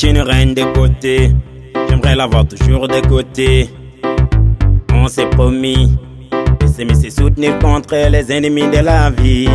C'est une reine de beauté, j'aimerais la voir toujours de côté. On s'est promis de s'aimer, se soutenir contre les ennemis de la vie.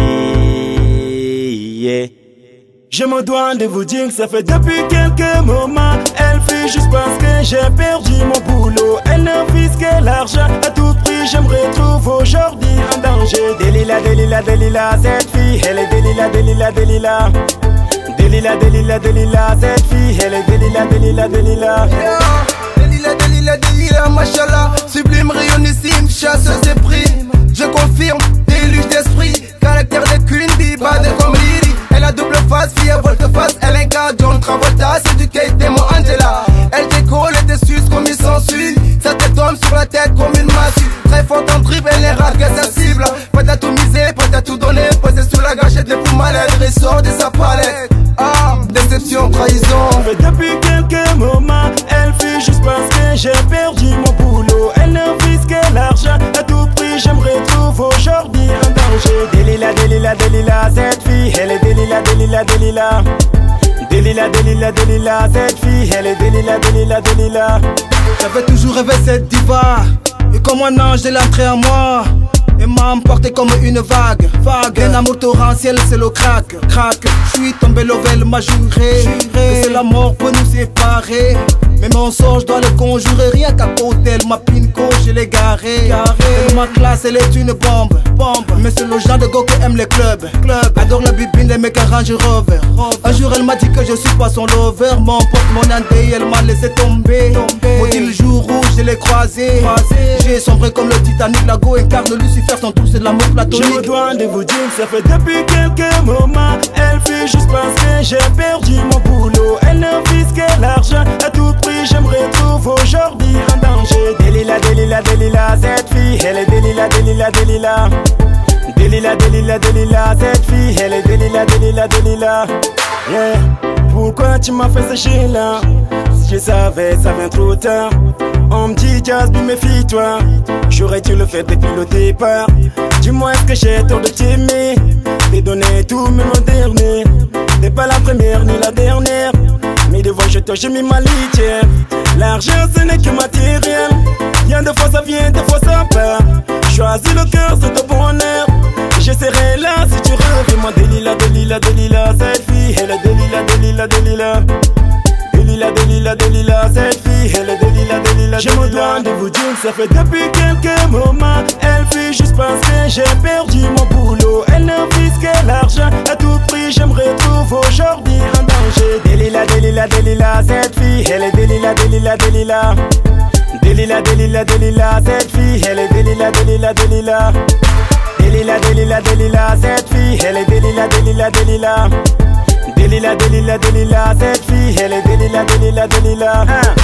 Yeah. Je me dois de vous dire que ça fait depuis quelques moments. Elle fuit juste parce que j'ai perdu mon boulot. Elle ne vise que l'argent à tout prix. Je me retrouve aujourd'hui en danger. Delila, Delila, Delila, cette fille, elle est Delila, Delila, Delila. Delila, Delila, Delila, cette fille, elle est Delila, Delila, Delila. Delila, Delila, Delila, machallah. Sublime, rayonnissime, chasseuse de primes. Je confirme, déluge d'esprit. Caractère de Queen Bee, pas de comme Lily. Elle a double face, fille à volte-face. Elle incarne John Travolta, c'est du Kate Demo Angela. Elle décolle et te suce comme il s'ensuit. Ça te tombe sur la tête comme une massue. Très forte en dribble, elle est rare que sa cible. Prête à tout miser, prête à tout donner. Posée sur la gâchette, les fous malades, ressort de sa palette. Ah, déception, trahison. Mais depuis quelques moments, elle fuit juste parce que j'ai perdu mon boulot. Elle ne vise que l'argent à tout prix. Je me retrouve aujourd'hui en danger. Delila, Delila, Delila, cette fille, elle est Delila, Delila, Delila. Delila, Delila, Delila, cette fille, elle est Delila, Delila, Delila. J'avais toujours rêvé cette diva. Et comme un ange, elle est entrée en moi. Et m'a emporté comme une vague. Un amour torrentiel, c'est le crack. Je suis tombé level, m'a juré que c'est la mort pour nous séparer. Mais mon sort, je dois le conjurer. Rien qu'à côté, ma pinko, je l'ai garé. Et ma classe, elle est une bombe. Mais c'est le genre de go qui aime les clubs. Adore la bibine, les mecs à Range Rover. Un jour, elle m'a dit que je suis pas son lover. Mon pote, mon andé, elle m'a laissé tomber. Maudit le jour où je l'ai croisé. J'ai sombré comme le Titanic. La go incarne Lucifer, son tour, c'est de l'amour platonique. Je me dois de vous dire que ça fait depuis quelques moments. Elle fuit juste parce que j'ai perdu mon boulot. Elle ne vise que l'argent à tout prix. Je me retrouve aujourd'hui en danger. Delila, Delila, Delila, cette fille, elle est Delila, Delila, Delila. Delila, Delila, Delila, cette fille, elle est Delila, Delila, Delila. Yeah. Pourquoi tu m'as fait sécher là? Si je savais, ça vient trop tard. On me dit Jasby, méfie-toi. J'aurais dû le faire depuis le départ. Dis-moi, est-ce que j'ai tort de t'aimer? T'es donné tout, même au dernier. T'es pas la première ni la dernière. Mais devant je te j'ai mis ma litière. L'argent ce n'est que matériel. Bien de fois ça vient, de fois ça part. Choisis le cœur, c'est ton bonheur. Je serai là si tu reviens. Moi Delila, Delila, Delila, cette fille, elle est Delila, Delila, Delila. Delila, Delila, Delila, cette fille, elle est Delila, Delila. Je me dois de vous dire que ça fait depuis quelques moments. Elle fuit juste parce que j'ai perdu mon boulot. Elle ne vise que l'argent à tout prix. Je me retrouve aujourd'hui en danger. Delila, Delila, Delila, cette fille, elle est Delila, Delila, Delila. Delila, Delila, Delila, cette fille, elle est Delila, Delila, Delila. Delila, Delila, Delila, cette fille, elle est Delila, Delila, Delila. Delila, Delila, Delila, cette fille, elle est Delila, Delila, Delila.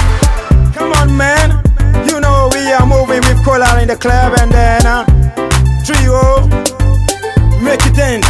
Come on, man. You know we are moving with color in the club and then trio, make it dance.